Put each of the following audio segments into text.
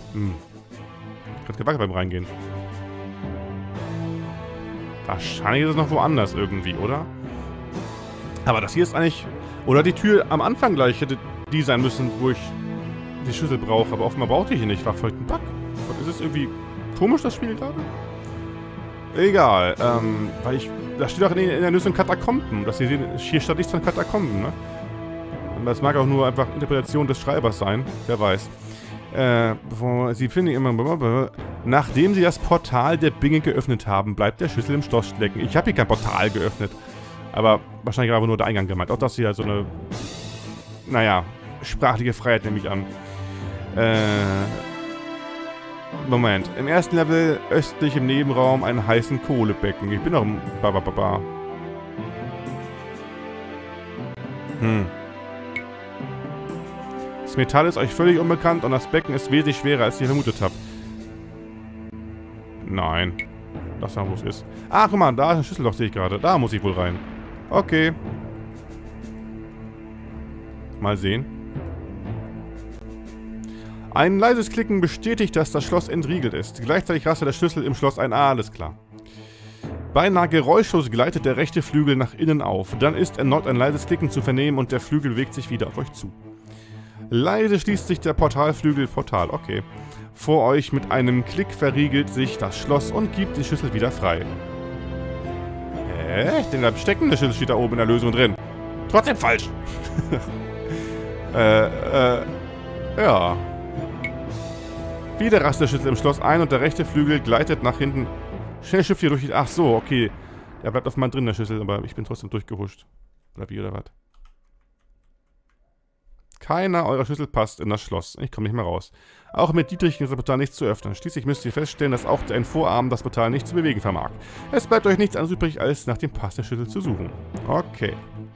Ich hab gewackelt beim Reingehen. Wahrscheinlich ist es noch woanders irgendwie, oder? Aber das hier ist eigentlich... Oder die Tür am Anfang gleich hätte die sein müssen, wo ich die Schlüssel brauche. Aber offenbar brauchte ich ihn nicht. War vielleicht ein Bug. Ist es irgendwie komisch, das Spiel gerade? Egal. Weil ich... Da steht auch in der Lösung Katakomben. Das hier statt nichts von Katakomben, ne? Das mag auch nur einfach Interpretation des Schreibers sein. Wer weiß. Sie finden immer... Nachdem sie das Portal der Binge geöffnet haben, bleibt der Schlüssel im Schloss stecken. Ich habe hier kein Portal geöffnet. Aber wahrscheinlich aber nur der Eingang gemeint. Auch das hier so eine... Naja, sprachliche Freiheit nehme ich an. Moment. Im ersten Level östlich im Nebenraum einen heißen Kohlebecken. Ich bin doch im... Das Metall ist euch völlig unbekannt und das Becken ist wesentlich schwerer, als ihr vermutet habt. Nein. Das da, wo es ist. Ah, guck mal, da ist ein Schlüsselloch, sehe ich gerade. Da muss ich wohl rein. Okay. Mal sehen. Ein leises Klicken bestätigt, dass das Schloss entriegelt ist. Gleichzeitig rastet der Schlüssel im Schloss ein. Ah, alles klar. Beinahe geräuschlos gleitet der rechte Flügel nach innen auf. Dann ist erneut ein leises Klicken zu vernehmen und der Flügel bewegt sich wieder auf euch zu. Leise schließt sich der Portalflügel okay. Vor euch mit einem Klick verriegelt sich das Schloss und gibt den Schlüssel wieder frei. Hä? Ich denke, da stecken, der Schlüssel steht da oben in der Lösung drin. Trotzdem falsch. Ja. Wieder rastet der Schlüssel im Schloss ein und der rechte Flügel gleitet nach hinten. Schnell schifft hier durch die... Ach so, okay. Der bleibt offenbar drin, der Schlüssel, aber ich bin trotzdem durchgehuscht. Oder wie, oder was? Keiner eurer Schlüssel passt in das Schloss. Ich komme nicht mehr raus. Auch mit Dietrich ist das Portal nicht zu öffnen. Schließlich müsst ihr feststellen, dass auch ein Vorarm das Portal nicht zu bewegen vermag. Es bleibt euch nichts anderes übrig, als nach dem Pass der Schlüssel zu suchen. Okay.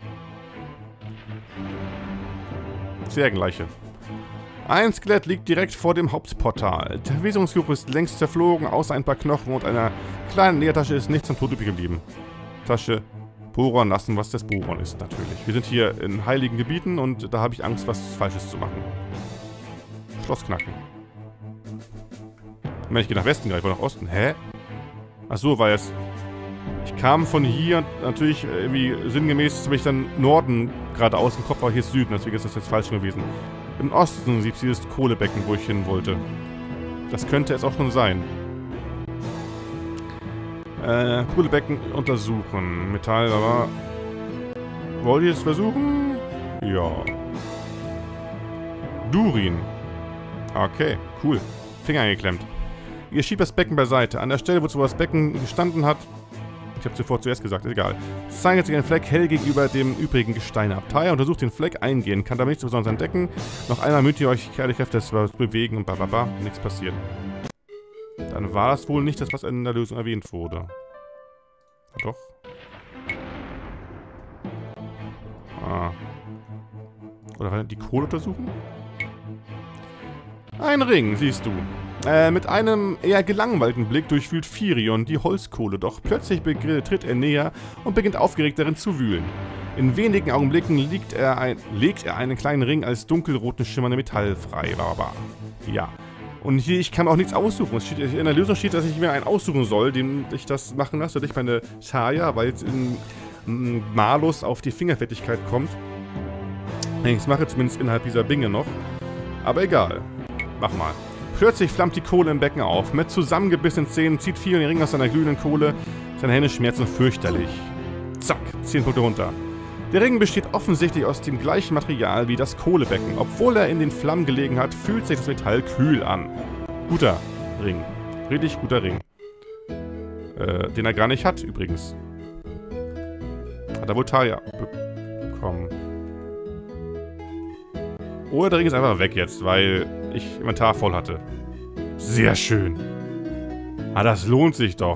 Zwergenleiche. Ein Skelett liegt direkt vor dem Hauptportal. Der Verwesungsfluch ist längst zerflogen, außer ein paar Knochen und einer kleinen Ledertasche ist nichts am Tod übrig geblieben. Tasche... Boron lassen, was das Boron ist, natürlich. Wir sind hier in heiligen Gebieten und da habe ich Angst, was Falsches zu machen. Schloss knacken. Ich gehe nach Westen gleich, war nach Osten. Hä? Achso, weil es... Ich kam von hier, natürlich irgendwie sinngemäß, habe ich dann Norden geradeaus im Kopf, aber hier ist Süden, deswegen ist das jetzt falsch gewesen. Im Osten sieht dieses Kohlebecken, wo ich hin wollte. Das könnte es auch schon sein. Kohlebecken untersuchen. Metall, aber... Wollt ihr es versuchen? Ja. Durin. Okay, cool. Finger eingeklemmt. Ihr schiebt das Becken beiseite. An der Stelle, wozu das Becken gestanden hat... Ich habe zuvor zuerst gesagt, ist egal. Zeigt sich ein Fleck hell gegenüber dem übrigen Gestein ab. Taya untersucht den Fleck eingehend. Kann damit nichts Besonderes entdecken. Noch einmal müht ihr euch keine Kräfte zu bewegen und bababa. Nichts passiert. Dann war das wohl nicht das, was in der Lösung erwähnt wurde. Doch. Ah. Oder die Kohle untersuchen? Ein Ring, siehst du. Mit einem eher gelangweilten Blick durchwühlt Firion die Holzkohle, doch plötzlich tritt er näher und beginnt aufgeregt darin zu wühlen. In wenigen Augenblicken legt er einen kleinen Ring als dunkelroten schimmernden Metall frei. Ja. Und hier, ich kann auch nichts aussuchen. Es steht, in der Lösung steht, dass ich mir einen aussuchen soll, den ich das machen lasse. Und ich meine Taya, weil jetzt in Malus auf die Fingerfertigkeit kommt. Ich mache zumindest innerhalb dieser Binge noch. Aber egal. Mach mal. Plötzlich flammt die Kohle im Becken auf. Mit zusammengebissenen Zähnen zieht Firion den Ring aus seiner glühenden Kohle. Seine Hände schmerzen fürchterlich. Zack, 10 Punkte runter. Der Ring besteht offensichtlich aus dem gleichen Material wie das Kohlebecken. Obwohl er in den Flammen gelegen hat, fühlt sich das Metall kühl an. Guter Ring. Richtig guter Ring. Den er gar nicht hat, übrigens. Hat er wohl Taya bekommen. Oder der Ring ist einfach weg jetzt, weil ich Inventar voll hatte. Sehr schön. Ah, das lohnt sich doch.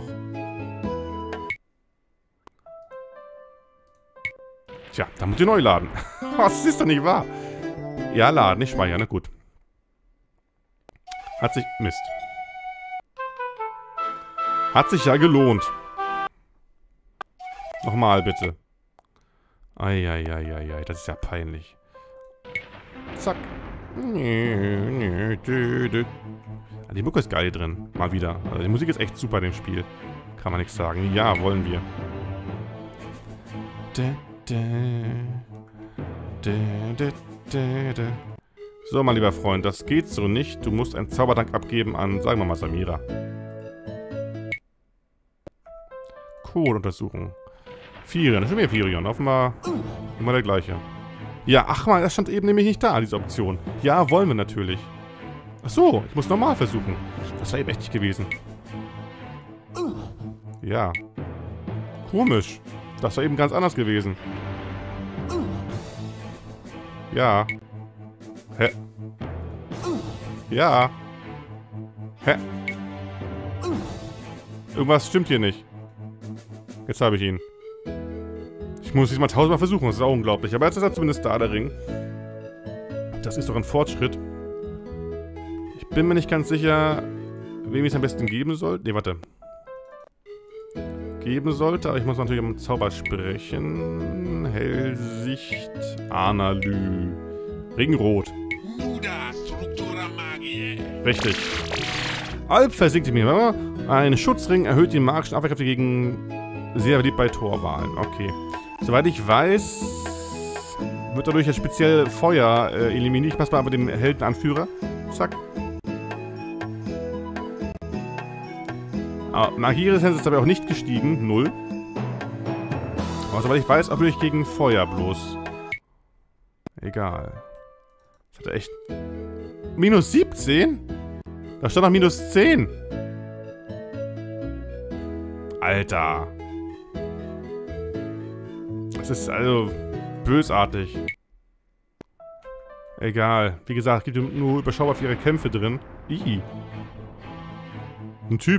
Tja, da muss ich neu laden. Was ist doch nicht wahr? Ja, laden, nicht speichern, na gut. Hat sich... Mist. Hat sich ja gelohnt. Nochmal, bitte. Eieieiei, das ist ja peinlich. Zack. Die Mucke ist geil hier drin. Mal wieder. Also die Musik ist echt super in dem Spiel. Kann man nichts sagen. Ja, wollen wir. So, mein lieber Freund, das geht so nicht. Du musst einen Zauberdank abgeben an, sagen wir mal, Samira. Codeuntersuchung. Firion, das ist schon wieder Firion. Offenbar immer der gleiche. Ja, ach mal, das stand eben nämlich nicht da, diese Option. Ja, wollen wir natürlich. Ach so, ich muss normal versuchen. Das war eben echt nicht gewesen. Ja. Komisch. Das war eben ganz anders gewesen. Ja. Hä? Ja. Hä? Irgendwas stimmt hier nicht. Jetzt habe ich ihn. Ich muss diesmal 1000-mal versuchen, das ist auch unglaublich. Aber jetzt ist er zumindest da, der Ring. Das ist doch ein Fortschritt. Ich bin mir nicht ganz sicher, wem ich es am besten geben soll. Ne, warte. Geben sollte, aber ich muss natürlich um Zauber sprechen. Hellsicht, Analy. Regenrot. Richtig. Alp versinkt mir. Ein Schutzring erhöht die magischen Abwehrkräfte gegen sehr beliebt bei Torwahlen. Okay. Soweit ich weiß, wird dadurch jetzt speziell Feuer eliminiert. Ich passe mal mit dem Heldenanführer. Zack. Magieresistenz ist aber auch nicht gestiegen. 0. Aber soweit ich weiß, auch durch gegen Feuer bloß. Egal. Das hat er echt... Minus 17? Da stand noch minus 10. Alter. Das ist also bösartig. Egal. Wie gesagt, es gibt nur überschaubar viele Kämpfe drin. Ih. Ein Typ.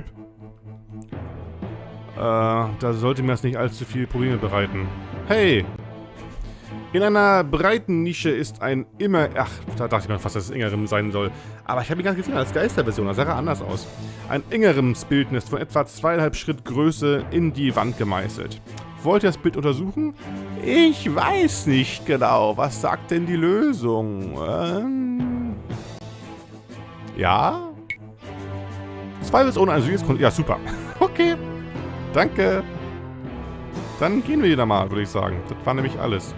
Da sollte mir das nicht allzu viele Probleme bereiten. Hey! In einer breiten Nische ist ein immer... Ach, da dachte ich mir fast, dass es Ingerem sein soll. Aber ich habe ihn gar nicht gesehen als Geisterversion. Das sah ja anders aus. Ein Ingeremsbildnis von etwa 2,5 Schritt Größe in die Wand gemeißelt. Wollt ihr das Bild untersuchen? Ich weiß nicht genau. Was sagt denn die Lösung? Ja? Zweifelsohne ein süßes Kunst... Ja, super. Okay. Danke. Dann gehen wir wieder mal, würde ich sagen. Das war nämlich alles.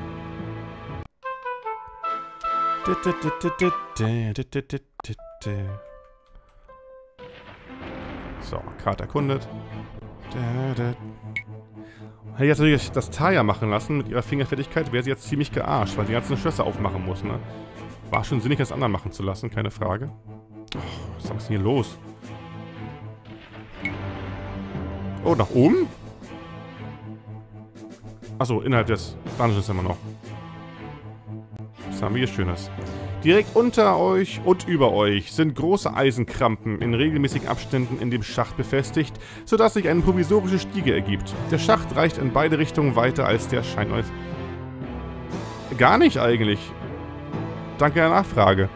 So, Karte erkundet. Hätte ich jetzt natürlich das Taya machen lassen mit ihrer Fingerfertigkeit, wäre sie jetzt ziemlich gearscht, weil sie die ganzen Schlösser aufmachen muss, ne? War schon sinnig, das anderen machen zu lassen, keine Frage. Oh, was ist denn hier los? Oh, nach oben? Achso, innerhalb des Dungeons immer noch. Was haben wir hier Schönes? Direkt unter euch und über euch sind große Eisenkrampen in regelmäßigen Abständen in dem Schacht befestigt, sodass sich eine provisorische Stiege ergibt. Der Schacht reicht in beide Richtungen weiter als der Schein. Gar nicht eigentlich. Danke der Nachfrage.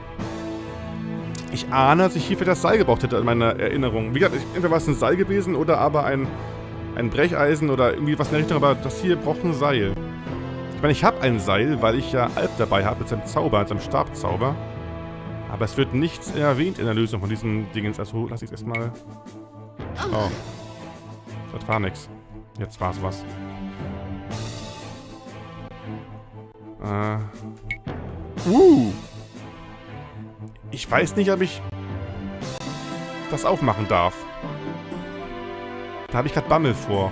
Ich ahne, dass ich hierfür das Seil gebraucht hätte in meiner Erinnerung. Wie gesagt, entweder war es ein Seil gewesen oder aber ein Brecheisen oder irgendwie was in der Richtung, aber das hier braucht ein Seil. Ich meine, ich habe ein Seil, weil ich ja Alp dabei habe mit seinem Zauber, mit seinem Stabzauber. Aber es wird nichts erwähnt in der Lösung von diesem Dingens. Also lass ich es erstmal... Oh. Das war nix. Jetzt war es was. Ich weiß nicht, ob ich das aufmachen darf. Da habe ich gerade Bammel vor.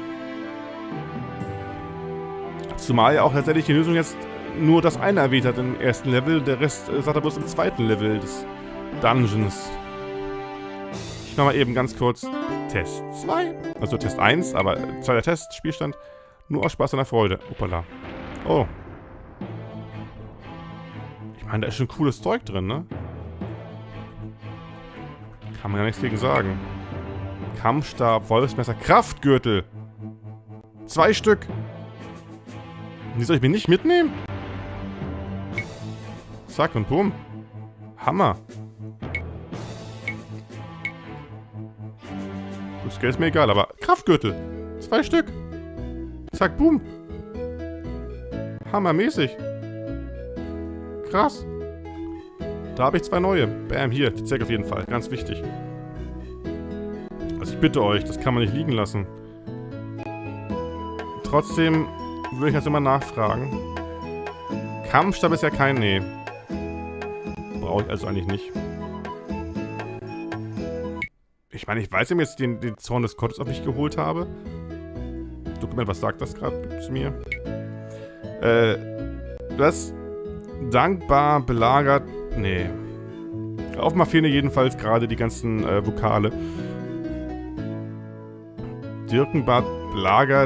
Zumal ja auch tatsächlich die Lösung jetzt nur das eine erwähnt hat im ersten Level. Der Rest sagt er bloß im zweiten Level des Dungeons. Ich mache mal eben ganz kurz Test 2. Also Test 1, aber zweiter Test, Spielstand. Nur aus Spaß und Freude. Hoppala. Oh. Ich meine, da ist schon cooles Zeug drin, ne? Kann man ja nichts gegen sagen. Kampfstab, Wolfsmesser, Kraftgürtel. 2 Stück. Die soll ich mir nicht mitnehmen? Zack und bumm. Hammer. Das Geld ist mir egal, aber Kraftgürtel. 2 Stück. Zack, boom. Hammermäßig. Krass. Da habe ich 2 neue. Bam, hier, die Zeug auf jeden Fall. Ganz wichtig. Also ich bitte euch, das kann man nicht liegen lassen. Trotzdem würde ich jetzt immer nachfragen. Kampfstab ist ja kein... Nee. Brauche ich also eigentlich nicht. Ich meine, ich weiß eben jetzt den Zorn des Gottes, ob ich geholt habe. Dokument, was sagt das gerade zu mir? Das dankbar belagert... Nee. Auf mal fehlen jedenfalls gerade die ganzen Vokale. Dirkenbart belagert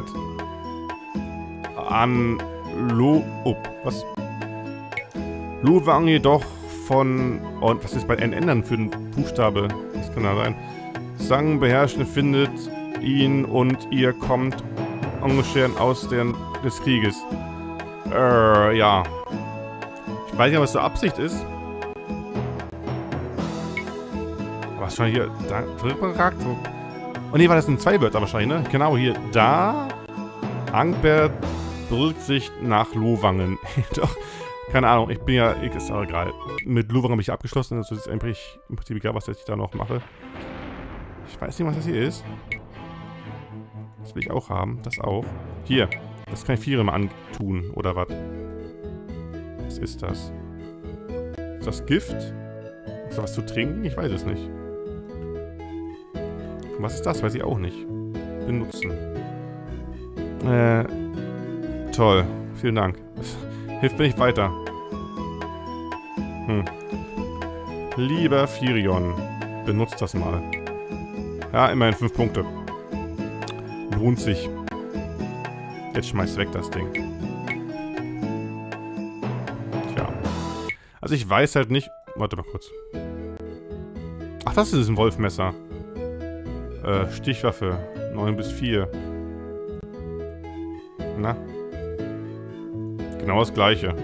an was? Luwang jedoch von... Und was ist bei NN dann für ein Buchstabe? Das kann da sein. Sang beherrschen findet ihn und ihr kommt ungefähr aus des Krieges. Ja. Ich weiß nicht, was die Absicht ist. Was schon hier? Da, oh ne, war das ein 2 Wörter wahrscheinlich, ne? Genau, hier. Da. Angbert Berücksicht nach Luwangen. Doch. Keine Ahnung, ich bin ja... Ist auch egal. Mit Luwangen habe ich abgeschlossen. Also ist im Prinzip egal, was ich da noch mache. Ich weiß nicht, was das hier ist. Das will ich auch haben. Das auch. Hier. Das kann ich 4 mal antun. Oder was? Was ist das? Ist das Gift? Ist da was zu trinken? Ich weiß es nicht. Und was ist das? Weiß ich auch nicht. Benutzen. Toll. Vielen Dank. Das hilft mir nicht weiter. Lieber Firion. Benutzt das mal. Ja, immerhin 5 Punkte. Lohnt sich. Jetzt schmeißt weg das Ding. Tja. Also ich weiß halt nicht... Warte mal kurz. Ach, das ist ein Wolfmesser. Stichwaffe. 9 bis 4. Na? Genau das gleiche.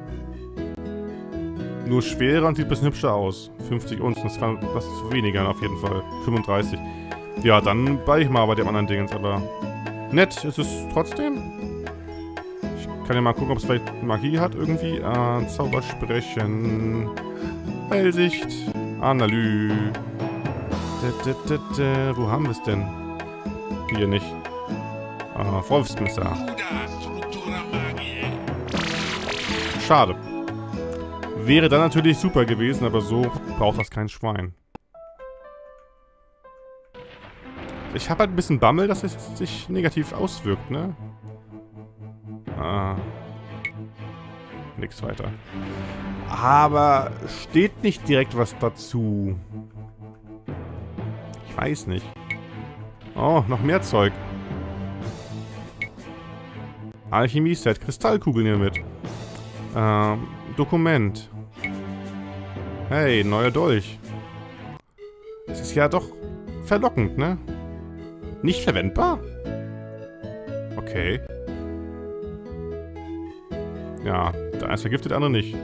Nur schwerer und sieht ein bisschen hübscher aus. 50 Unzen, das war was zu weniger auf jeden Fall. 35. Ja, dann bleibe ich mal bei dem anderen Dingens, aber... Nett ist es trotzdem. Ich kann ja mal gucken, ob es vielleicht Magie hat irgendwie. Zaubersprechen. Heilsicht. Analy. Wo haben wir es denn? Hier nicht. Wolfsmesser. Schade. Wäre dann natürlich super gewesen, aber so braucht das kein Schwein. Ich habe halt ein bisschen Bammel, dass es sich negativ auswirkt, ne? Nix weiter. Aber steht nicht direkt was dazu. Ich weiß nicht. Oh, noch mehr Zeug. Alchemie-Set. Kristallkugeln hier mit. Dokument. Hey, neuer Dolch. Das ist ja doch verlockend, ne? Nicht verwendbar? Okay. Ja, der eine ist vergiftet, der andere nicht.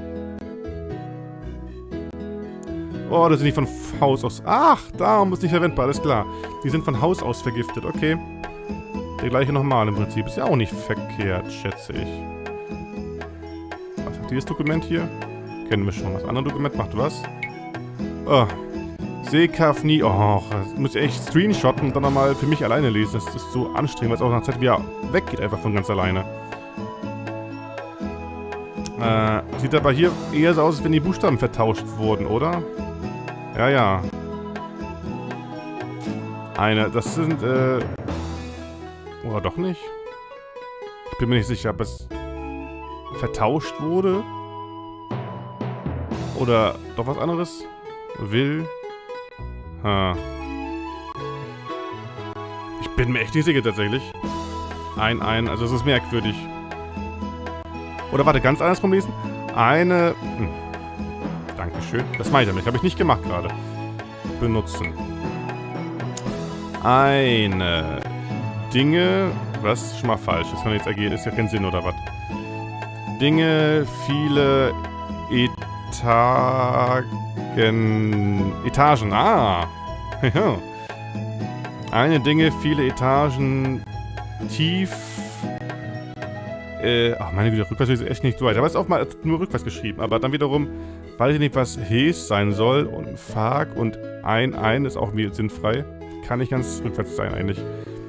Oh, das sind die von Haus aus... Ach, darum ist nicht verwendbar, alles klar. Die sind von Haus aus vergiftet, okay. Der gleiche nochmal im Prinzip. Ist ja auch nicht verkehrt, schätze ich. Was hat dieses Dokument hier? Kennen wir schon. Das andere Dokument macht was? Oh. Seekafni. Oh, das muss ich echt screenshotten und dann nochmal für mich alleine lesen. Das ist so anstrengend, weil es auch nach Zeit wieder weggeht einfach von ganz alleine. Sieht aber hier eher so aus, als wenn die Buchstaben vertauscht wurden, oder? Ja, ja. Das sind, oder doch nicht? Ich bin mir nicht sicher, ob es vertauscht wurde. Oder doch was anderes? Will. Ich bin mir echt nicht sicher, tatsächlich. Also es ist merkwürdig. Oder warte, ganz andersrum lesen. Dankeschön. Das meine ich damit. Habe ich nicht gemacht gerade. Benutzen. Eine Dinge... Was? Schon mal falsch. Das kann jetzt ergehen. Ist ja kein Sinn, oder was? Dinge, viele Etagen. Ah! Eine Dinge, viele Etagen tief Ach meine Güte, rückwärts ist echt nicht so weit. Aber es ist auch mal nur rückwärts geschrieben. Aber dann wiederum, weiß ich nicht, was Hes sein soll. Und Fag und ein ist auch mir sinnfrei. Kann nicht ganz rückwärts sein eigentlich.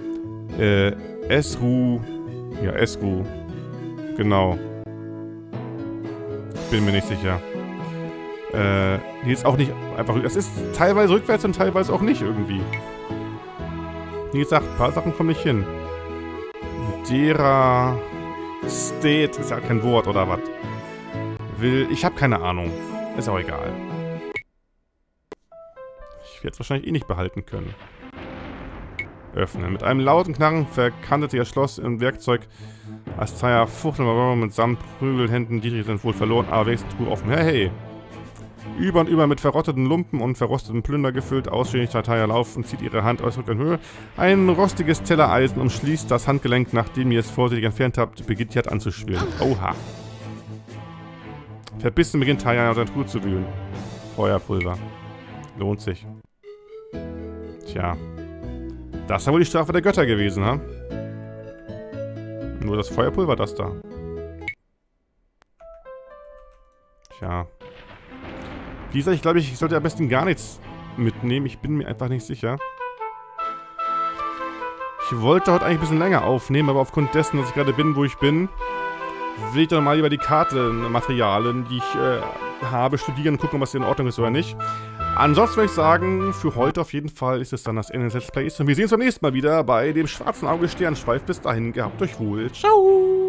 Esru. Ja, Esru. Genau. Bin mir nicht sicher. Hier ist auch nicht einfach... Es ist teilweise rückwärts und teilweise auch nicht irgendwie. Wie gesagt, ein paar Sachen kommen nicht hin. Dera... Steht ist ja kein Wort, oder was? Ich habe keine Ahnung. Ist auch egal. Ich werde es wahrscheinlich eh nicht behalten können. Öffnen. Mit einem lauten Knarren verkantet sich das Schloss im Werkzeug. Astaya fuchteln mit Prügelhänden. Dietrich sind wohl verloren, aber wenigstens Truhe offen. Hey! Über und über mit verrotteten Lumpen und verrosteten Plünder gefüllt, ausstehend Tataya lauft und zieht ihre Hand ausdrückt in Höhe. Ein rostiges Tellereisen umschließt das Handgelenk, nachdem ihr es vorsichtig entfernt habt, beginnt die Hand anzuschwirren. Oha. Verbissen beginnt Tataya aus der Truhe zu wühlen. Feuerpulver. Lohnt sich. Tja. Das ist ja wohl die Strafe der Götter gewesen, ha? Nur das Feuerpulver, das da. Tja. Wie gesagt, ich glaube, ich sollte am besten gar nichts mitnehmen. Ich bin mir einfach nicht sicher. Ich wollte heute eigentlich ein bisschen länger aufnehmen, aber aufgrund dessen, dass ich gerade bin, wo ich bin, will ich dann mal über die Kartenmaterialien, die ich habe, studieren und gucken, was in Ordnung ist oder nicht. Ansonsten würde ich sagen, für heute auf jeden Fall ist es dann das Ende des Let's Plays. Und wir sehen uns beim nächsten Mal wieder bei dem schwarzen Auge Sternschweif. Bis dahin, gehabt euch wohl. Ciao!